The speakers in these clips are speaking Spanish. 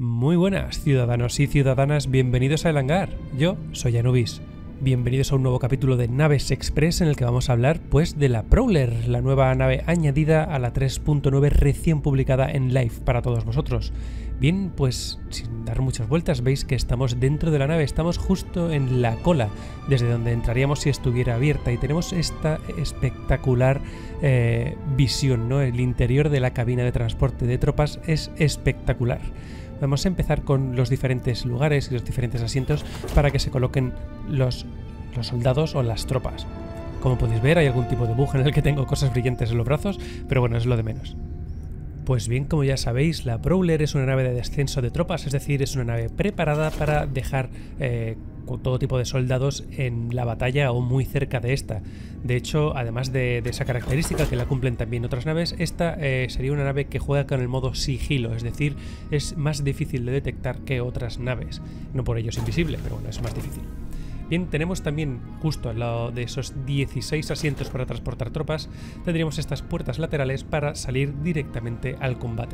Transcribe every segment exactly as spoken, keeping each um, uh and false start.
Muy buenas, ciudadanos y ciudadanas, bienvenidos a El Hangar. Yo soy Anubis. Bienvenidos a un nuevo capítulo de Naves Express en el que vamos a hablar pues de la Prowler, la nueva nave añadida a la tres punto nueve recién publicada en live para todos vosotros. Bien, pues sin dar muchas vueltas veis que estamos dentro de la nave, estamos justo en la cola, desde donde entraríamos si estuviera abierta, y tenemos esta espectacular eh, visión, ¿no? El interior de la cabina de transporte de tropas es espectacular. Vamos a empezar con los diferentes lugares y los diferentes asientos para que se coloquen los, los soldados o las tropas. Como podéis ver, hay algún tipo de bug en el que tengo cosas brillantes en los brazos, pero bueno, es lo de menos. Pues bien, como ya sabéis, la Prowler es una nave de descenso de tropas, es decir, es una nave preparada para dejar eh, todo tipo de soldados en la batalla o muy cerca de esta. De hecho, además de, de esa característica que la cumplen también otras naves, esta eh, sería una nave que juega con el modo sigilo, es decir, es más difícil de detectar que otras naves. No por ello es invisible, pero bueno, es más difícil. Bien, tenemos también, justo al lado de esos dieciséis asientos para transportar tropas, tendríamos estas puertas laterales para salir directamente al combate.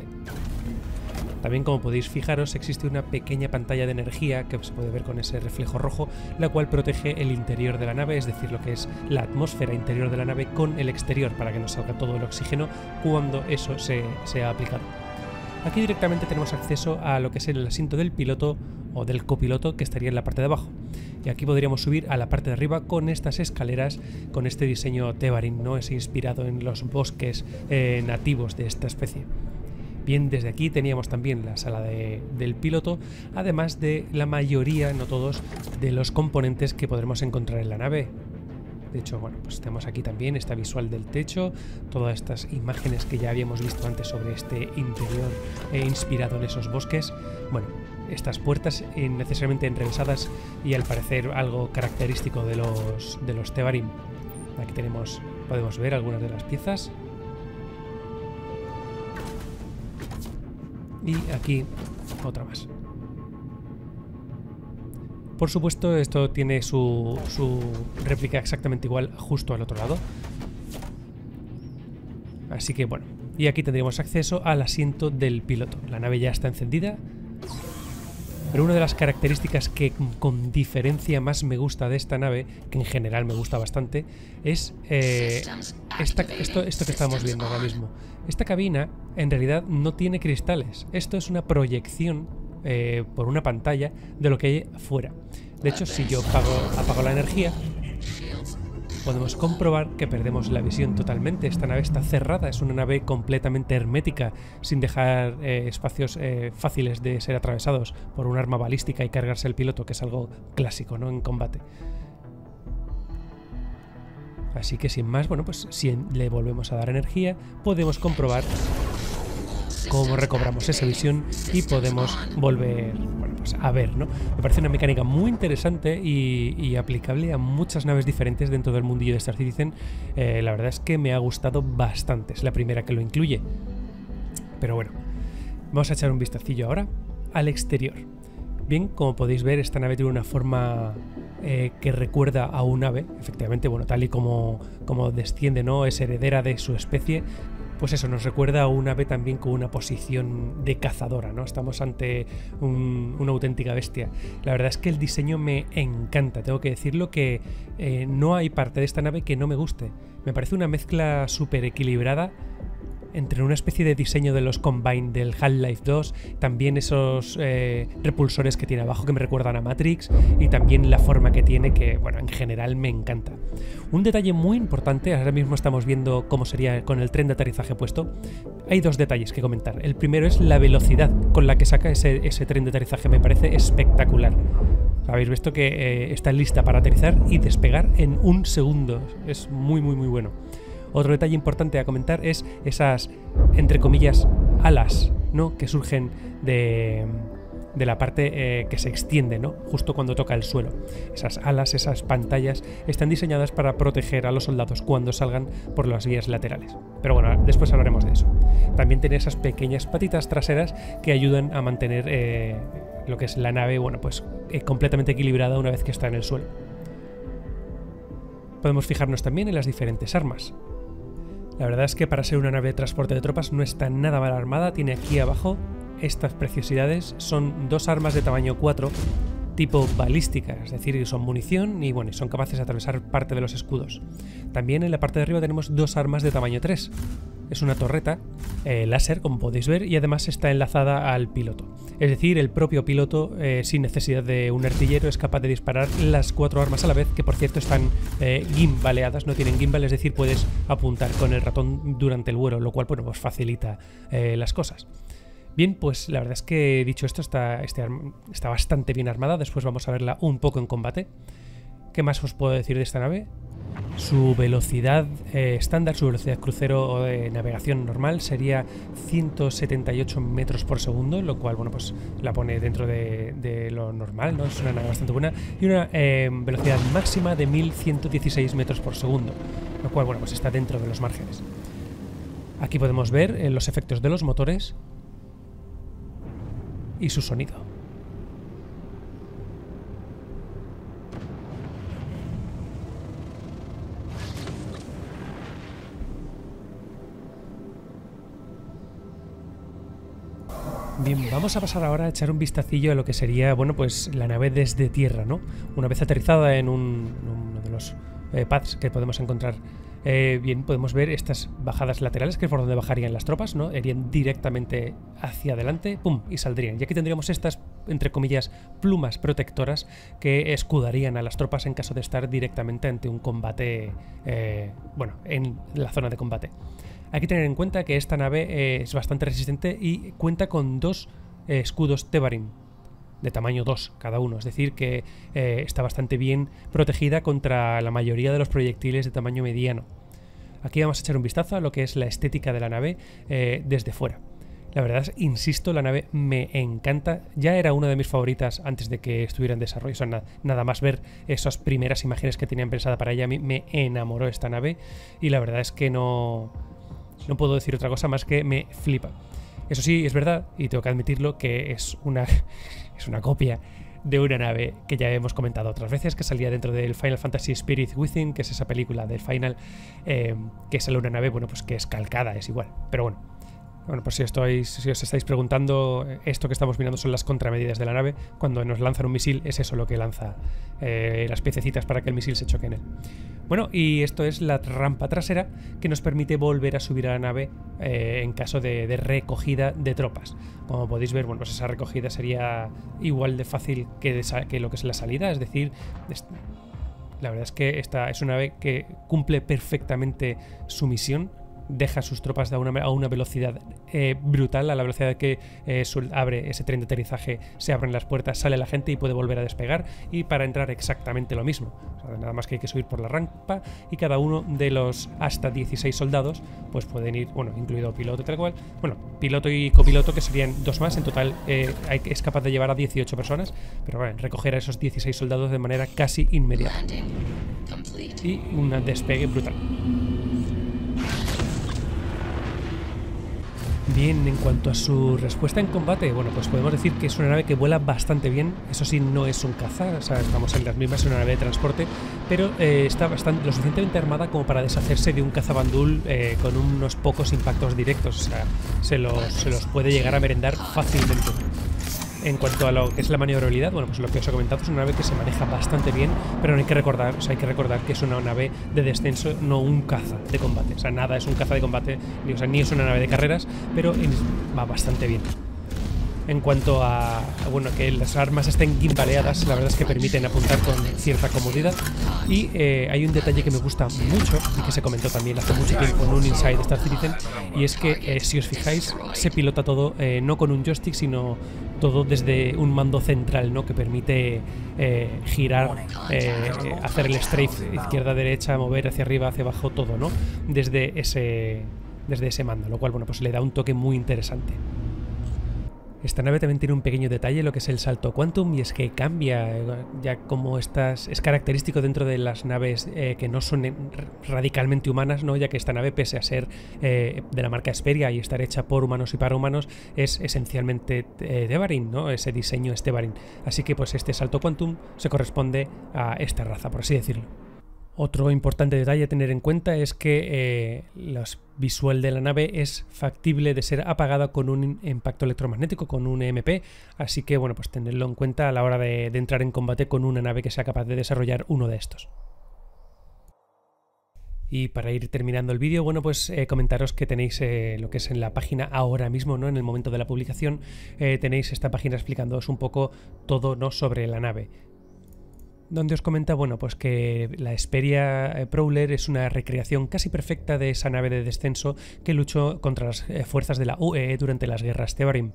También, como podéis fijaros, existe una pequeña pantalla de energía que se puede ver con ese reflejo rojo, la cual protege el interior de la nave, es decir, lo que es la atmósfera interior de la nave con el exterior, para que no salga todo el oxígeno cuando eso se, se ha aplicado. Aquí directamente tenemos acceso a lo que es el asiento del piloto o del copiloto, que estaría en la parte de abajo. Y aquí podríamos subir a la parte de arriba con estas escaleras, con este diseño Tevarin, ¿no? Es inspirado en los bosques eh, nativos de esta especie. Bien, desde aquí teníamos también la sala de, del piloto, además de la mayoría, no todos, de los componentes que podremos encontrar en la nave. De hecho, bueno, pues tenemos aquí también esta visual del techo, todas estas imágenes que ya habíamos visto antes sobre este interior eh, inspirado en esos bosques. Bueno, estas puertas eh, necesariamente enrevesadas y al parecer algo característico de los, de los Tevarin. Aquí tenemos, podemos ver algunas de las piezas. Y aquí otra más. Por supuesto, esto tiene su, su réplica exactamente igual justo al otro lado. Así que bueno, y aquí tendríamos acceso al asiento del piloto. La nave ya está encendida, pero una de las características que con diferencia más me gusta de esta nave, que en general me gusta bastante, es eh, esta, esto, esto que estamos viendo ahora mismo. Esta cabina en realidad no tiene cristales, esto es una proyección eh, por una pantalla de lo que hay afuera. De hecho, si yo apago, apago la energía, podemos comprobar que perdemos la visión totalmente. Esta nave está cerrada, es una nave completamente hermética, sin dejar eh, espacios eh, fáciles de ser atravesados por un arma balística y cargarse el piloto, que es algo clásico, ¿no?, en combate. Así que sin más, bueno, pues si le volvemos a dar energía, podemos comprobar cómo recobramos esa visión y podemos volver, bueno, pues a ver, ¿no? Me parece una mecánica muy interesante y, y aplicable a muchas naves diferentes dentro del mundillo de Star Citizen. Eh, la verdad es que me ha gustado bastante, es la primera que lo incluye. Pero bueno, vamos a echar un vistacillo ahora al exterior. Bien, como podéis ver, esta nave tiene una forma eh, que recuerda a un ave, efectivamente, bueno, tal y como, como desciende, ¿no?, es heredera de su especie. Pues eso, nos recuerda a un ave también con una posición de cazadora, ¿no? Estamos ante un, una auténtica bestia. La verdad es que el diseño me encanta, tengo que decirlo, que eh, no hay parte de esta nave que no me guste. Me parece una mezcla súper equilibrada entre una especie de diseño de los Combine del Half-Life dos, también esos eh, repulsores que tiene abajo que me recuerdan a Matrix, y también la forma que tiene, que bueno, en general me encanta. Un detalle muy importante, ahora mismo estamos viendo cómo sería con el tren de aterrizaje puesto. Hay dos detalles que comentar. El primero es la velocidad con la que saca ese, ese tren de aterrizaje, me parece espectacular. Habéis visto que eh, está lista para aterrizar y despegar en un segundo, es muy muy muy bueno. Otro detalle importante a comentar es esas, entre comillas, alas, ¿no?, que surgen de, de la parte eh, que se extiende, ¿no?, justo cuando toca el suelo. Esas alas, esas pantallas, están diseñadas para proteger a los soldados cuando salgan por las vías laterales. Pero bueno, después hablaremos de eso. También tiene esas pequeñas patitas traseras que ayudan a mantener eh, lo que es la nave, bueno, pues eh, completamente equilibrada una vez que está en el suelo. Podemos fijarnos también en las diferentes armas. La verdad es que para ser una nave de transporte de tropas no está nada mal armada. Tiene aquí abajo estas preciosidades son dos armas de tamaño cuatro tipo balística, es decir, son munición y bueno, son capaces de atravesar parte de los escudos. También en la parte de arriba tenemos dos armas de tamaño tres. Es una torreta eh, láser, como podéis ver, y además está enlazada al piloto. Es decir, el propio piloto, eh, sin necesidad de un artillero, es capaz de disparar las cuatro armas a la vez, que por cierto están eh, gimbaleadas, no tienen gimbal, es decir, puedes apuntar con el ratón durante el vuelo, lo cual bueno, pues facilita eh, las cosas. Bien, pues la verdad es que dicho esto, está, este, está bastante bien armada. Después vamos a verla un poco en combate. ¿Qué más os puedo decir de esta nave? Su velocidad eh, estándar, su velocidad crucero o de navegación normal sería ciento setenta y ocho metros por segundo, lo cual bueno, pues la pone dentro de, de lo normal, ¿no? Es una nave bastante buena. Y una eh, velocidad máxima de mil ciento dieciséis metros por segundo, lo cual bueno, pues está dentro de los márgenes. Aquí podemos ver eh, los efectos de los motores y su sonido. Bien, vamos a pasar ahora a echar un vistacillo a lo que sería, bueno, pues la nave desde tierra, ¿no? Una vez aterrizada en un, uno de los eh, pads que podemos encontrar. Eh, bien, podemos ver estas bajadas laterales, que es por donde bajarían las tropas, ¿no? Irían directamente hacia adelante, ¡pum!, y saldrían. Y aquí tendríamos estas, entre comillas, plumas protectoras que escudarían a las tropas en caso de estar directamente ante un combate, eh, bueno, en la zona de combate. Hay que tener en cuenta que esta nave eh, es bastante resistente y cuenta con dos eh, escudos Tevarin de tamaño dos cada uno, es decir que eh, está bastante bien protegida contra la mayoría de los proyectiles de tamaño mediano. Aquí vamos a echar un vistazo a lo que es la estética de la nave eh, desde fuera. La verdad es, insisto, la nave me encanta, ya era una de mis favoritas antes de que estuviera en desarrollo, o sea, na nada más ver esas primeras imágenes que tenían pensada para ella, a mí me enamoró esta nave y la verdad es que no, no puedo decir otra cosa más que me flipa. Eso sí, es verdad, y tengo que admitirlo, que es una, es una copia de una nave que ya hemos comentado otras veces, que salía dentro del Final Fantasy Spirit Within, que es esa película del Final, eh, que sale una nave, bueno, pues que es calcada, es igual. Pero bueno, bueno pues si, estoy, si os estáis preguntando, esto que estamos mirando son las contramedidas de la nave. Cuando nos lanzan un misil, es eso lo que lanza eh, las piececitas para que el misil se choque en él. Bueno, y esto es la rampa trasera que nos permite volver a subir a la nave eh, en caso de, de recogida de tropas. Como podéis ver, bueno, pues esa recogida sería igual de fácil que, de que lo que es la salida, es decir, es, la verdad es que esta es una nave que cumple perfectamente su misión. Deja sus tropas a una, a una velocidad eh, brutal, a la velocidad que eh, abre ese tren de aterrizaje, se abren las puertas, sale la gente y puede volver a despegar, y para entrar exactamente lo mismo. O sea, nada más que hay que subir por la rampa y cada uno de los hasta dieciséis soldados pues pueden ir, bueno, incluido piloto tal cual, bueno, piloto y copiloto, que serían dos más, en total eh, hay, es capaz de llevar a dieciocho personas, pero bueno, recoger a esos dieciséis soldados de manera casi inmediata. Y un despegue brutal. Bien, en cuanto a su respuesta en combate, bueno, pues podemos decir que es una nave que vuela bastante bien. Eso sí, no es un caza, o sea, estamos en las mismas, es una nave de transporte, pero eh, está bastante, lo suficientemente armada como para deshacerse de un cazabandul eh, con unos pocos impactos directos, o sea, se los, se los puede llegar a merendar fácilmente. En cuanto a lo que es la maniobrabilidad, bueno, pues lo que os he comentado es una nave que se maneja bastante bien, pero no hay que recordar, o sea, hay que recordar que es una nave de descenso, no un caza de combate. O sea, nada es un caza de combate, ni, o sea, ni es una nave de carreras, pero va bastante bien. En cuanto a, a, bueno, que las armas estén gimbaleadas, la verdad es que permiten apuntar con cierta comodidad. Y eh, hay un detalle que me gusta mucho y que se comentó también hace mucho tiempo en un Inside Star Citizen, y es que, eh, si os fijáis, se pilota todo eh, no con un joystick, sino todo desde un mando central, ¿no? Que permite eh, girar, eh, hacer el strafe izquierda-derecha, mover hacia arriba, hacia abajo, todo, ¿no? Desde ese, desde ese mando, lo cual, bueno, pues le da un toque muy interesante. Esta nave también tiene un pequeño detalle, lo que es el salto quantum, y es que cambia, ya como estas, es característico dentro de las naves eh, que no son radicalmente humanas, ¿no? Ya que esta nave, pese a ser eh, de la marca Hesperia y estar hecha por humanos y para humanos, es esencialmente eh, Tevarin, ¿no? Ese diseño es Tevarin. Así que pues este salto quantum se corresponde a esta raza, por así decirlo. Otro importante detalle a tener en cuenta es que eh, la visual de la nave es factible de ser apagada con un impacto electromagnético, con un E M P, así que bueno, pues tenerlo en cuenta a la hora de, de entrar en combate con una nave que sea capaz de desarrollar uno de estos. Y para ir terminando el vídeo, bueno, pues eh, comentaros que tenéis eh, lo que es en la página ahora mismo, ¿no? En el momento de la publicación, eh, tenéis esta página explicándoos un poco todo, ¿no? Sobre la nave. Donde os comenta, bueno, pues que la Xperia Prowler es una recreación casi perfecta de esa nave de descenso que luchó contra las eh, fuerzas de la U E durante las guerras Tevarim.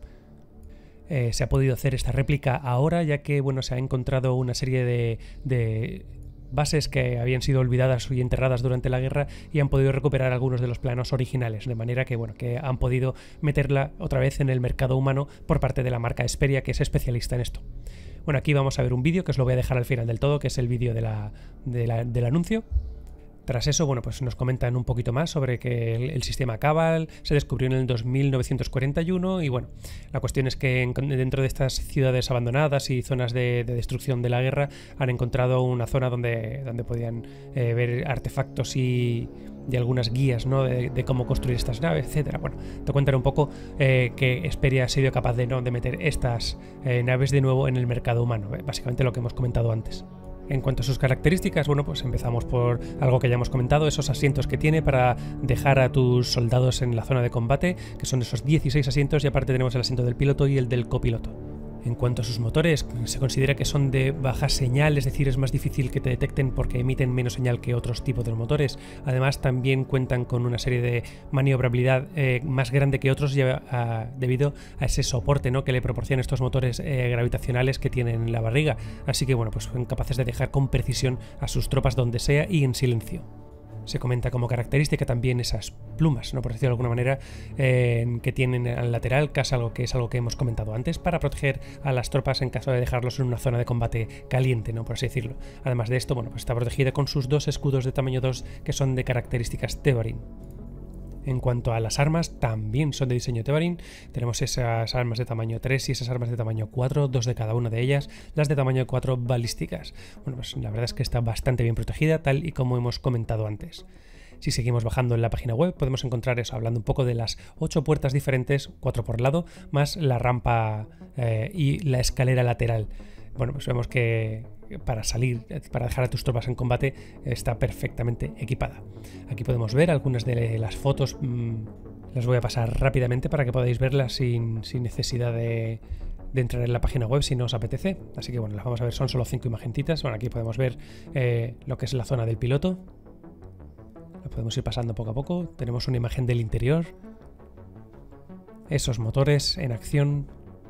Eh, se ha podido hacer esta réplica ahora, ya que, bueno, se ha encontrado una serie de... de bases que habían sido olvidadas y enterradas durante la guerra y han podido recuperar algunos de los planos originales, de manera que, bueno, que han podido meterla otra vez en el mercado humano por parte de la marca Xperia, que es especialista en esto. Bueno, aquí vamos a ver un vídeo que os lo voy a dejar al final del todo, que es el vídeo de la, de la, del anuncio. Tras eso, bueno, pues nos comentan un poquito más sobre que el, el sistema Cabal se descubrió en el dos mil novecientos cuarenta y uno y bueno, la cuestión es que en, dentro de estas ciudades abandonadas y zonas de, de destrucción de la guerra han encontrado una zona donde, donde podían eh, ver artefactos y, y algunas guías, ¿no? de, de cómo construir estas naves, etcétera. Bueno, te cuentan un poco eh, que Xperia ha sido capaz de, ¿no? de meter estas eh, naves de nuevo en el mercado humano, eh, básicamente lo que hemos comentado antes. En cuanto a sus características, bueno, pues empezamos por algo que ya hemos comentado, esos asientos que tiene para dejar a tus soldados en la zona de combate, que son esos dieciséis asientos, y aparte tenemos el asiento del piloto y el del copiloto. En cuanto a sus motores, se considera que son de baja señal, es decir, es más difícil que te detecten porque emiten menos señal que otros tipos de motores. Además, también cuentan con una serie de maniobrabilidad eh, más grande que otros ya, a, debido a ese soporte, ¿no? que le proporcionan estos motores eh, gravitacionales que tienen en la barriga. Así que, bueno, pues son capaces de dejar con precisión a sus tropas donde sea y en silencio. Se comenta como característica también esas plumas, ¿no? por decirlo de alguna manera, eh, que tienen al lateral, que es algo que es algo que hemos comentado antes, para proteger a las tropas en caso de dejarlos en una zona de combate caliente, ¿no? por así decirlo. Además de esto, bueno, pues está protegida con sus dos escudos de tamaño dos que son de características Tevarin. En cuanto a las armas, también son de diseño Tevarin. Tenemos esas armas de tamaño tres y esas armas de tamaño cuatro, dos de cada una de ellas, las de tamaño cuatro balísticas. Bueno, pues la verdad es que está bastante bien protegida, tal y como hemos comentado antes. Si seguimos bajando en la página web, podemos encontrar eso, hablando un poco de las ocho puertas diferentes, cuatro por lado, más la rampa eh, y la escalera lateral. Bueno, pues vemos que para salir, para dejar a tus tropas en combate, está perfectamente equipada. Aquí podemos ver algunas de las fotos, mmm, las voy a pasar rápidamente para que podáis verlas sin, sin necesidad de, de entrar en la página web si no os apetece. Así que bueno, las vamos a ver, son solo cinco imagentitas. Bueno, aquí podemos ver eh, lo que es la zona del piloto. Lo podemos ir pasando poco a poco. Tenemos una imagen del interior. Esos motores en acción.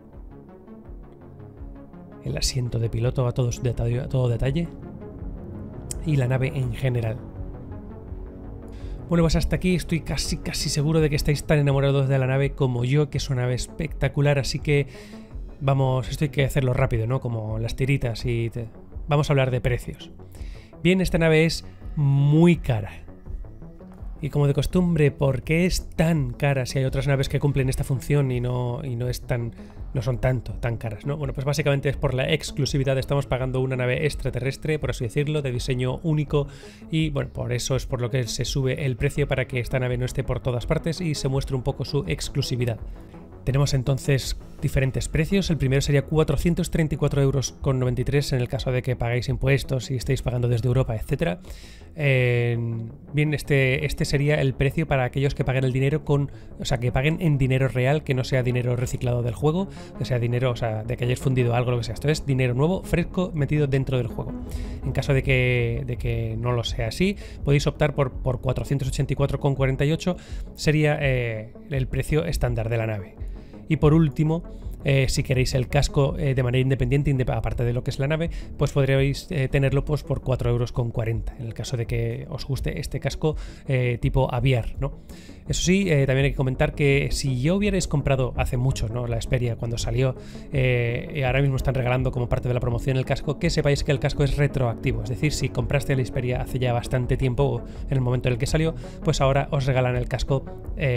El asiento de piloto a, todos detalle, a todo detalle y la nave en general. Bueno, pues hasta aquí estoy casi casi seguro de que estáis tan enamorados de la nave como yo, que es una nave espectacular, así que vamos, esto hay que hacerlo rápido, ¿no? Como las tiritas y te... vamos a hablar de precios. Bien, esta nave es muy cara. Y como de costumbre, ¿por qué es tan cara si hay otras naves que cumplen esta función y no, y no, es tan, no son tanto, tan caras, ¿no? Bueno, pues básicamente es por la exclusividad. Estamos pagando una nave extraterrestre, por así decirlo, de diseño único y, bueno, por eso es por lo que se sube el precio, para que esta nave no esté por todas partes y se muestre un poco su exclusividad. Tenemos entonces diferentes precios. El primero sería cuatrocientos treinta y cuatro euros con noventa y tres en el caso de que paguéis impuestos y estéis pagando desde Europa, etcétera. Eh, bien, este, este sería el precio para aquellos que paguen el dinero con, o sea, que paguen en dinero real, que no sea dinero reciclado del juego, que sea dinero, o sea, de que hayáis fundido algo, lo que sea. Esto es dinero nuevo, fresco, metido dentro del juego. En caso de que, de que no lo sea así, podéis optar por, por cuatrocientos ochenta y cuatro con cuarenta y ocho, sería eh, el precio estándar de la nave. Y por último, eh, si queréis el casco eh, de manera independiente, indep aparte de lo que es la nave, pues podréis eh, tenerlo pues, por cuatro euros con cuarenta, en el caso de que os guste este casco eh, tipo aviar, ¿no? Eso sí, eh, también hay que comentar que si ya hubierais comprado hace mucho, ¿no? la Xperia cuando salió, eh, y ahora mismo están regalando como parte de la promoción el casco, que sepáis que el casco es retroactivo. Es decir, si compraste la Xperia hace ya bastante tiempo, en el momento en el que salió, pues ahora os regalan el casco eh,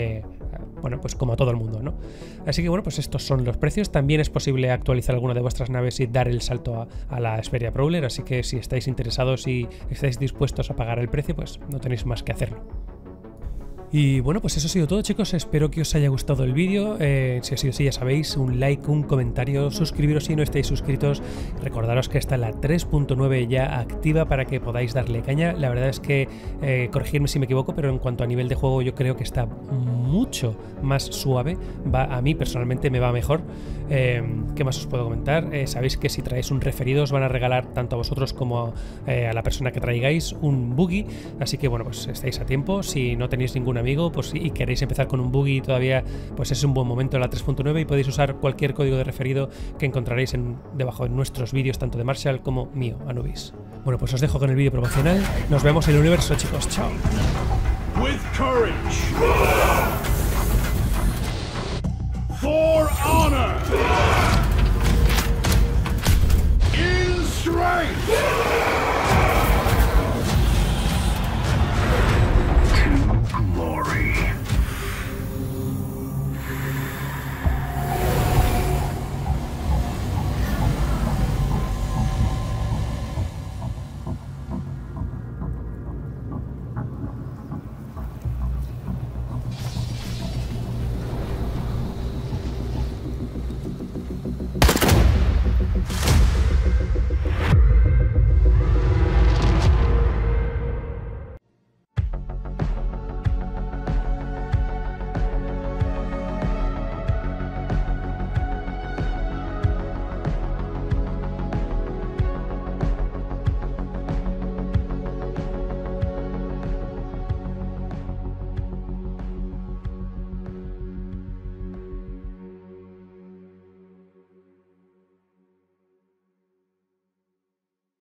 bueno, pues como a todo el mundo, ¿no? Así que bueno, pues estos son los precios. También es posible actualizar alguna de vuestras naves y dar el salto a, a la Xperia Prowler, así que si estáis interesados y estáis dispuestos a pagar el precio, pues no tenéis más que hacerlo. Y bueno, pues eso ha sido todo, chicos. Espero que os haya gustado el vídeo. Eh, si ha sido así, ya sabéis, un like, un comentario, suscribiros si no estáis suscritos. Recordaros que está la tres punto nueve ya activa para que podáis darle caña. La verdad es que, eh, corregirme si me equivoco, pero en cuanto a nivel de juego yo creo que está mucho más suave. Va, a mí personalmente me va mejor. Eh, ¿Qué más os puedo comentar? Eh, sabéis que si traéis un referido os van a regalar tanto a vosotros como eh, a la persona que traigáis un buggy. Así que bueno, pues estáis a tiempo. Si no tenéis ningún amigo pues, y queréis empezar con un buggy todavía, pues es un buen momento la tres punto nueve y podéis usar cualquier código de referido que encontraréis en, debajo de nuestros vídeos, tanto de Marshall como mío, Anubis. Bueno, pues os dejo con el vídeo promocional. Nos vemos en el universo, chicos. Chao. With courage, for honor, in strength.